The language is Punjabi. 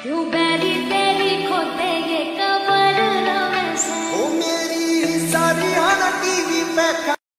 क्यों बैरी तेरी खोते ये कबर में से। ओ मेरी सारी टीवी पे